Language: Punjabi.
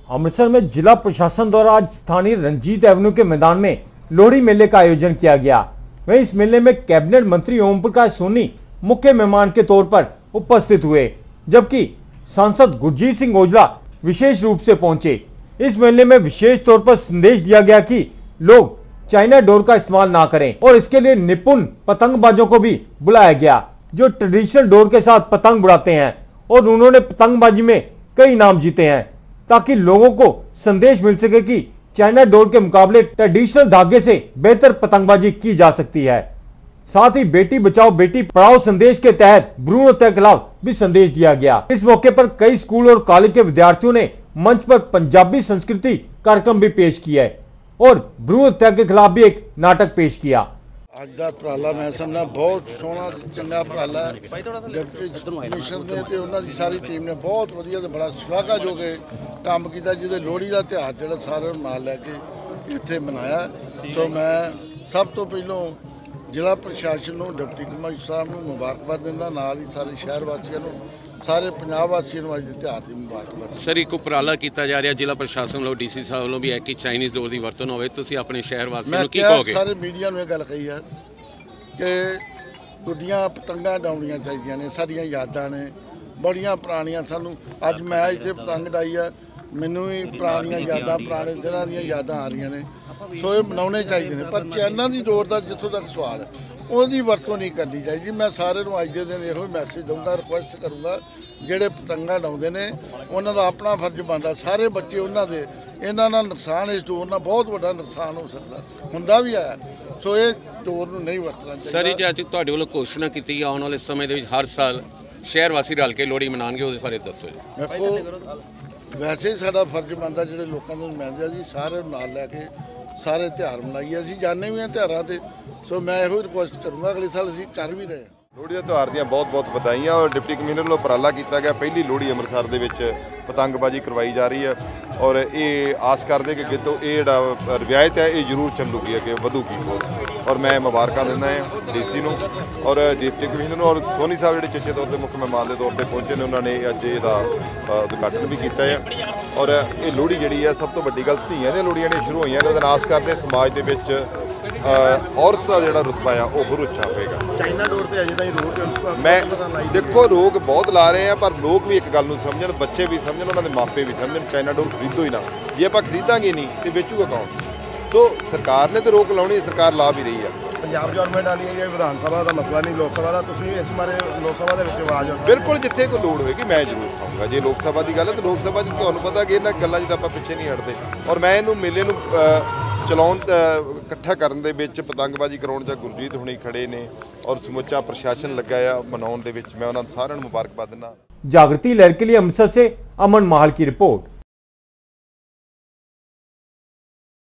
अमृतसर में जिला प्रशासन द्वारा आज स्थानीय रंजीत एवेन्यू के मैदान में लोहड़ी मेले का आयोजन किया गया। वहीं इस मेले में कैबिनेट मंत्री ओम प्रकाश सोनी मुख्य मेहमान के तौर पर उपस्थित हुए, जबकि सांसद गुरजीत सिंह औजला विशेष रूप से पहुंचे। इस मेले में विशेष तौर पर संदेश दिया गया कि लोग चाइना डोर का इस्तेमाल ना करें और इसके लिए निपुण पतंगबाजों को भी बुलाया गया जो ट्रेडिशनल डोर के साथ पतंग उड़ाते हैं और उन्होंने पतंगबाजी में कई इनाम जीते हैं, ताकि लोगों को संदेश मिल सके कि चाइना डोर के मुकाबले ट्रेडिशनल धागे से बेहतर पतंगबाजी की जा सकती है। साथ ही बेटी बचाओ बेटी पढ़ाओ संदेश के तहत भ्रूण हत्या के खिलाफ भी संदेश दिया गया। इस मौके पर कई स्कूल और कॉलेज के विद्यार्थियों ने मंच पर पंजाबी संस्कृति कार्यक्रम भी पेश किया है और भ्रूण हत्या के खिलाफ भी एक नाटक पेश किया। ਅੱਜ ਦਾ ਉਪਰਾਲਾ ਮੈਂ ਸਮਝਦਾ ਬਹੁਤ ਸੋਹਣਾ ਚੰਗਾ ਉਪਰਾਲਾ ਹੈ। ਡਿਪਟੀ ਕਮਿਸ਼ਨਰ ਨੇ ਤੇ ਉਹਨਾਂ ਦੀ ਸਾਰੀ ਟੀਮ ਨੇ ਬਹੁਤ ਵਧੀਆ ਤੇ ਬੜਾ ਸ਼ਲਾਘਾਯੋਗ ਕੰਮ ਕੀਤਾ, ਜਿਹਦੇ ਲੋਹੜੀ ਦਾ ਤਿਉਹਾਰ ਜਿਹੜਾ ਸਾਰਿਆਂ ਨੂੰ ਨਾਲ ਲੈ ਕੇ ਇੱਥੇ ਮਨਾਇਆ। ਸੋ ਮੈਂ ਸਭ ਤੋਂ ਪਹਿਲਾਂ ਜ਼ਿਲ੍ਹਾ ਪ੍ਰਸ਼ਾਸਨ ਨੂੰ, ਡਿਪਟੀ ਕਮਿਸ਼ਨਰ ਸਾਹਿਬ ਨੂੰ ਮੁਬਾਰਕਬਾਦ ਦਿੰਦਾ, ਨਾਲ ਹੀ ਸਾਰੇ ਸ਼ਹਿਰ ਵਾਸੀਆਂ ਨੂੰ, ਸਾਰੇ ਪੰਜਾਬ ਵਾਸੀਆਂ ਨੂੰ ਅੱਜ ਦੇ ਤਿਉਹਾਰ ਦੀ ਮੁਬਾਰਕਬਾਦ। ਸਰ ਇੱਕ ਉਪਰਾਲਾ ਕੀਤਾ ਜਾ ਰਿਹਾ ਜ਼ਿਲ੍ਹਾ ਪ੍ਰਸ਼ਾਸਨ ਵੱਲੋਂ, ਡੀਸੀ ਸਾਹਿਬ ਵੱਲੋਂ ਵੀ ਹੈ ਕਿ ਚਾਈਨੀਜ਼ ਡੋਰ ਦੀ ਵਰਤੋਂ ਨਾ ਹੋਵੇ, ਤੁਸੀਂ ਆਪਣੇ ਸ਼ਹਿਰ ਵਾਸੀਆਂ ਨੂੰ ਕੀ ਕਹੋਗੇ? ਸਾਰੇ ਮੀਡੀਆ ਨੂੰ ਇਹ ਗੱਲ ਕਹੀ ਹੈ ਕਿ ਗੁੱਡੀਆਂ ਪਤੰਗਾਂ ਡਾਉਣੀਆਂ ਚਾਹੀਦੀਆਂ ਨੇ, ਸਾਡੀਆਂ ਯਾਦਾਂ ਨੇ ਬੜੀਆਂ ਪੁਰਾਣੀਆਂ। ਸਾਨੂੰ ਅੱਜ ਮੈਂ ਇੱਥੇ ਪਤੰਗ ਡਾਈ ਆ, ਮੈਨੂੰ ਵੀ ਪੁਰਾਣੀਆਂ ਯਾਦਾਂ, ਪੁਰਾਣੇ ਦਿਨਾਂ ਦੀਆਂ ਯਾਦਾਂ ਆ ਰਹੀਆਂ ਨੇ। ਸੋ ਇਹ ਮਨਾਉਣੇ ਚਾਹੀਦੇ ਨੇ, ਪਰ ਚਾਈਨਾ ਦੀ ਡੋਰ ਦਾ ਜਿੱਥੋਂ ਤੱਕ ਸਵਾਲ ਹੈ ਉਹਦੀ ਵਰਤੋਂ ਨਹੀਂ ਕਰਨੀ ਚਾਹੀਦੀ। ਮੈਂ ਸਾਰਿਆਂ ਨੂੰ ਅੱਜ ਦੇ ਦਿਨ ਇਹੋ ਮੈਸੇਜ ਦਊਂਗਾ, ਰਿਕੁਐਸਟ ਕਰੂੰਗਾ, ਜਿਹੜੇ ਪਤੰਗਾਂ ਡਾਉਂਦੇ ਨੇ ਉਹਨਾਂ ਦਾ ਆਪਣਾ ਫਰਜ਼ ਬਣਦਾ, ਸਾਰੇ ਬੱਚੇ ਉਹਨਾਂ ਦੇ, ਇਹਨਾਂ ਨਾਲ ਨੁਕਸਾਨ, ਇਸ ਡੋਰ ਨਾਲ ਬਹੁਤ ਵੱਡਾ ਨੁਕਸਾਨ ਹੋ ਸਕਦਾ, ਹੁੰਦਾ ਵੀ ਹੈ। ਸੋ ਇਹ ਡੋਰ ਨੂੰ ਨਹੀਂ ਵਰਤਣਾ ਚਾਹੀਦਾ। ਸਰ ਜੀ ਅੱਜ ਤੁਹਾਡੇ ਵੱਲੋਂ ਘੋਸ਼ਣਾ ਕੀਤੀ ਆਉਣ ਵਾਲੇ ਸਮੇਂ ਦੇ ਵਿੱਚ ਹਰ ਸਾਲ ਸ਼ਹਿਰ ਵਾਸੀ ਰਲ ਕੇ ਲੋਹੜੀ ਮਨਾਉਣਗੇ, ਉਹਦੇ ਬਾਰੇ ਦੱਸੋ ਜੀ। ਦੇਖੋ ਵੈਸੇ ਹੀ ਸਾਡਾ ਫਰਜ਼ ਬਣਦਾ ਜਿਹੜੇ ਲੋਕਾਂ ਨੂੰ ਨੁਮਾਇੰਦੇ ਅਸੀਂ ਸਾਰਿਆਂ ਨੂੰ ਨਾਲ ਲੈ ਕੇ ਸਾਰੇ ਤਿਉਹਾਰ ਮਨਾਈਏ। ਅਸੀਂ ਜਾਂਦੇ ਵੀ ਹਾਂ ਤਿਉਹਾਰਾਂ ਤੇ। ਸੋ ਮੈਂ ਇਹੋ ਰਿਕੁਐਸਟ ਕਰੂੰਗਾ, ਅਗਲੇ ਸਾਲ ਅਸੀਂ ਕਰ ਵੀ ਰਹੇ ਹਾਂ। ਲੋਹੜੀ ਦੇ ਤਿਉਹਾਰ ਦੀਆਂ ਬਹੁਤ-ਬਹੁਤ ਵਧਾਈਆਂ। ਔਰ ਡਿਪਟੀ ਕਮਿਸ਼ਨਰ ਵੱਲੋਂ ਉਪਰਾਲਾ ਕੀਤਾ ਗਿਆ, ਪਹਿਲੀ ਲੋਹੜੀ ਅੰਮ੍ਰਿਤਸਰ ਦੇ ਵਿੱਚ ਪਤੰਗਬਾਜ਼ੀ ਕਰਵਾਈ ਜਾ ਰਹੀ ਹੈ ਔਰ ਇਹ ਆਸ ਕਰਦੇ ਕਿ ਅੱਗੇ ਤੋਂ ਇਹ ਜਿਹੜਾ ਰਵਾਇਤ ਹੈ ਇਹ ਜ਼ਰੂਰ ਚੱਲੂਗੀ, ਅੱਗੇ ਵਧੂਗੀ ਹੋਰ। ਔਰ ਮੈਂ ਮੁਬਾਰਕਾਂ ਦਿੰਦਾ ਹਾਂ ਡੀਸੀ ਨੂੰ ਔਰ ਡਿਪਟੀ ਕਮਿਸ਼ਨਰ ਨੂੰ ਔਰ ਸੋਨੀ ਸਾਹਿਬ ਜਿਹੜੇ ਚੇਚੇ ਤੌਰ ਤੇ ਮੁੱਖ ਮਹਿਮਾਨ ਦੇ ਤੌਰ ਤੇ ਪਹੁੰਚੇ ਨੇ, ਉਹਨਾਂ ਨੇ ਅੱਜ ਇਹਦਾ ਉਦਘਾਟਨ ਵੀ ਕੀਤਾ ਹੈ। ਔਰ ਇਹ ਲੋਹੜੀ ਜਿਹੜੀ ਹੈ ਸਭ ਤੋਂ ਵੱਡੀ ਗੱਲ, ਧੀਆਂ ਦੀਆਂ ਲੋਹੜੀਆਂ ਨੇ ਸ਼ੁਰੂ ਹੋਈਆਂ ਨੇ, ਉਹਦੇ ਨਾਲ ਆਸ ਕਰਦੇ ਸਮਾਜ ਦੇ ਵਿੱਚ ਔਰਤ ਦਾ ਜਿਹੜਾ ਰੁਤਬਾ ਆ ਉਹ ਹੋਰ ਉੱਚਾ ਹੋਵੇਗਾ। ਚਾਈਨਾ ਡੋਰ ਤੇ ਅਜੇ ਤਾਈਂ ਰੋਕ ਮੈਂ ਦੇਖੋ ਰੋਕ ਬਹੁਤ ਲਾ ਰਹੇ ਆ, ਪਰ ਲੋਕ ਵੀ ਇੱਕ ਗੱਲ ਨੂੰ ਸਮਝਣ, ਬੱਚੇ ਵੀ ਸਮਝਣ, ਉਹਨਾਂ ਦੇ ਮਾਪੇ ਵੀ ਸਮਝਣ, ਚਾਈਨਾ ਡੋਰ ਖਰੀਦੋ ਹੀ ਨਾ। ਜੇ ਆਪਾਂ ਖਰੀਦਾਂਗੇ ਨਹੀਂ ਤੇ ਵੇਚੂਗਾ ਕੌਣ? ਸੋ ਸਰਕਾਰ ਨੇ ਤੇ ਰੋਕ ਲਾਉਣੀ, ਸਰਕਾਰ ਲਾ ਵੀ ਰਹੀ ਆ। ਪੰਜਾਬ ਗਵਰਨਮੈਂਟ ਵਾਲੀ ਇਹ ਵਿਧਾਨ ਸਭਾ ਦਾ ਮਸਲਾ ਨਹੀਂ, ਲੋਕ ਸਭਾ ਦਾ। ਤੁਸੀਂ ਇਸ ਬਾਰੇ ਲੋਕ ਸਭਾ ਦੇ ਵਿੱਚ ਆਵਾਜ਼ ਉਠਾਓ। ਬਿਲਕੁਲ, ਜਿੱਥੇ ਕੋਈ ਲੋੜ ਹੋਏਗੀ ਮੈਂ ਜ਼ਰੂਰ ਉਠਾਊਂਗਾ। ਜੇ ਲੋਕ ਸਭਾ ਦੀ ਗੱਲ ਹੈ ਤਾਂ ਲੋਕ ਸਭਾ 'ਚ ਤੁਹਾਨੂੰ ਪਤਾ ਕਿ ਇਹਨਾਂ ਗੱਲਾਂ 'ਚ ਤਾਂ ਆਪਾਂ ਪਿੱਛੇ ਨਹੀਂ ਹਟਦੇ। ਔਰ ਮੈਂ ਇਹਨੂੰ ਮੇਲੇ ਨੂੰ ਚਲਾਉਣ ਇਕੱਠਾ ਕਰਨ ਦੇ ਵਿੱਚ, ਪਤੰਗਬਾਜ਼ੀ ਕਰਾਉਣ 'ਚ ਗੁਰਜੀਤ ਹੁਣੀ ਖੜੇ ਨੇ ਔਰ ਸਮੁੱਚਾ ਪ੍ਰਸ਼ਾਸਨ ਲੱਗਾ ਆ ਮਨਾਉਣ ਦੇ ਵਿੱਚ। ਮੈਂ ਉਹਨਾਂ ਨੂੰ ਸਾਰਿਆਂ ਨੂੰ ਮੁਬਾਰਕਬਾਦ ਦਿੰਦਾ। जागृति लहर के लिए अमृतसर से अमन माहल की रिपोर्ट।